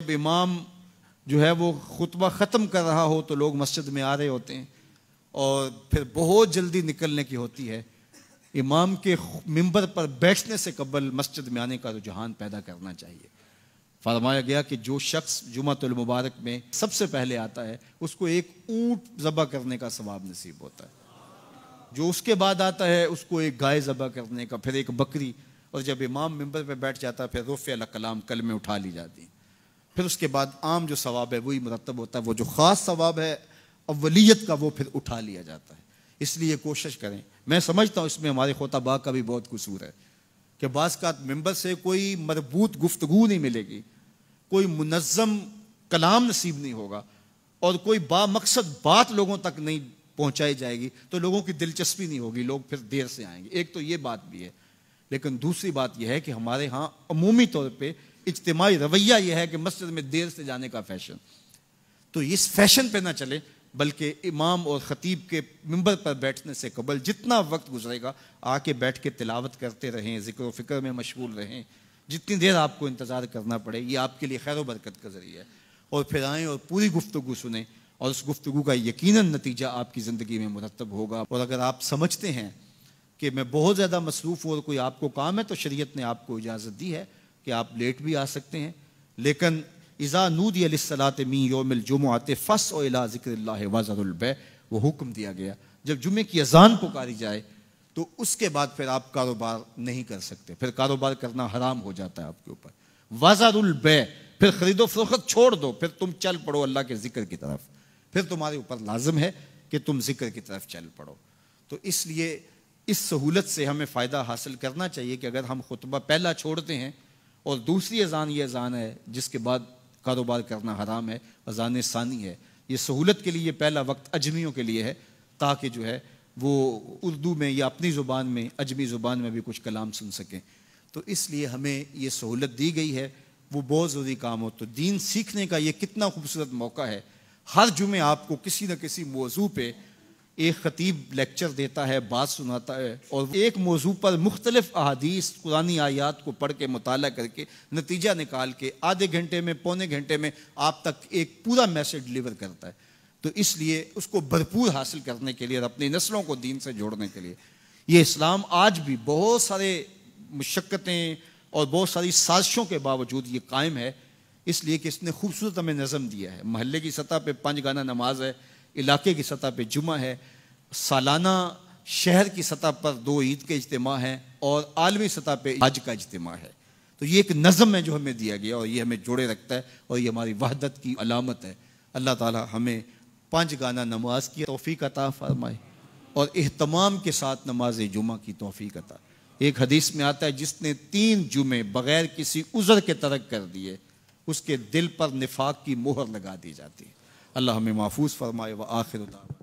جب امام جو ہے وہ خطبہ ختم کر رہا ہو تو لوگ مسجد میں آ رہے ہوتے ہیں اور پھر بہت جلدی نکلنے کی ہوتی ہے. امام کے منبر پر بیٹھنے سے قبل مسجد میں آنے کا رجحان پیدا کرنا چاہیے. فرمایا گیا کہ جو شخص جمعۃ المبارک میں سب سے پہلے آتا ہے اس کو ایک اونٹ ذبح کرنے کا ثواب نصیب ہوتا ہے. جو اس کے بعد آتا ہے اس کو ایک گائے ذبح کرنے کا، پھر ایک بکری، اور جب امام منبر پہ بیٹھ جاتا ہے پھر رفع الکلام کلمے اٹھا لی جاتی ہیں. پھر اس کے بعد عام جو ثواب ہے وہی مرتب ہوتا ہے. وہ جو خاص ثواب ہے اولیت کا وہ پھر اٹھا لیا جاتا ہے. اس لیے کوشش کریں. میں سمجھتا ہوں اس میں ہمارے خطباء کا بھی بہت قصور ہے کہ بعض کا ممبر سے کوئی مربوط گفتگو نہیں ملے گی، کوئی منظم کلام نصیب نہیں ہوگا، اور کوئی با مقصد بات لوگوں تک نہیں پہنچائی جائے گی تو لوگوں کی دلچسپی نہیں ہوگی، لوگ پھر دیر سے آئیں گے. ایک تو یہ بات بھی ہے. لیکن دوسری بات یہ ہے کہ ہمارے ہاں عمومی طور پہ اجتماعی رویہ یہ ہے کہ مسجد میں دیر سے جانے کا فیشن. تو اس فیشن پہ نہ چلے، بلکہ امام اور خطیب کے منبر پر بیٹھنے سے قبل جتنا وقت گزرے گا آ کے بیٹھ کے تلاوت کرتے رہیں، ذکر و فکر میں مشغول رہیں. جتنی دیر آپ کو انتظار کرنا پڑے یہ آپ کے لیے خیر و برکت کا ذریعہ ہے. اور پھر آئیں اور پوری گفتگو سنیں، اور اس گفتگو کا یقیناً نتیجہ آپ کی زندگی میں مرتب ہوگا. اور اگر آپ سمجھتے ہیں کہ میں بہت زیادہ مصروف ہوں اور کوئی آپ کو کام ہے تو شریعت نے آپ کو اجازت دی ہے کہ آپ لیٹ بھی آ سکتے ہیں. لیکن اذا نودی للصلاۃ من یوم الجمعۃ فاسعوا الی ذکر اللہ وذروا البیع، وہ حکم دیا گیا جب جمعے کی اذان پکاری جائے تو اس کے بعد پھر آپ کاروبار نہیں کر سکتے، پھر کاروبار کرنا حرام ہو جاتا ہے آپ کے اوپر. وذروا البیع، پھر خرید و فروخت چھوڑ دو، پھر تم چل پڑو اللہ کے ذکر کی طرف. پھر تمہارے اوپر لازم ہے کہ تم ذکر کی طرف چل پڑو. تو اس لیے اس سہولت سے ہمیں فائدہ حاصل کرنا چاہیے کہ اگر ہم خطبہ پہلا چھوڑتے ہیں اور دوسری اذان یہ اذان ہے جس کے بعد کاروبار کرنا حرام ہے، اذان ثانی ہے، یہ سہولت کے لیے پہلا وقت اجمیوں کے لیے ہے تاکہ جو ہے وہ اردو میں یا اپنی زبان میں اجمی زبان میں بھی کچھ کلام سن سکیں. تو اس لیے ہمیں یہ سہولت دی گئی ہے، وہ بہت ضروری کام ہو. تو دین سیکھنے کا یہ کتنا خوبصورت موقع ہے. ہر جمعے آپ کو کسی نہ کسی موضوع پہ ایک خطیب لیکچر دیتا ہے، بات سناتا ہے، اور ایک موضوع پر مختلف احادیث قرآنی آیات کو پڑھ کے مطالعہ کر کے نتیجہ نکال کے آدھے گھنٹے میں پونے گھنٹے میں آپ تک ایک پورا میسج ڈلیور کرتا ہے. تو اس لیے اس کو بھرپور حاصل کرنے کے لیے اور اپنی نسلوں کو دین سے جوڑنے کے لیے یہ اسلام آج بھی بہت سارے مشقتیں اور بہت ساری سازشوں کے باوجود یہ قائم ہے، اس لیے کہ اس نے خوبصورت ہمیں نظم دیا ہے. محلے کی سطح پہ 5 گانا نماز ہے، علاقے کی سطح پہ جمعہ ہے، سالانہ شہر کی سطح پر 2 عید کے اجتماع ہیں، اور عالمی سطح پہ حج کا اجتماع ہے. تو یہ ایک نظم ہے جو ہمیں دیا گیا اور یہ ہمیں جوڑے رکھتا ہے اور یہ ہماری وحدت کی علامت ہے. اللہ تعالی ہمیں 5 گانا نماز کی توفیق عطا فرمائے اور اہتمام کے ساتھ نماز جمعہ کی توفیق عطا. ایک حدیث میں آتا ہے جس نے 3 جمعے بغیر کسی عذر کے ترک کر دیے اس کے دل پر نفاق کی مہر لگا دی جاتی ہے. اللہ ہمیں محفوظ فرمائے. وآخر دعوانا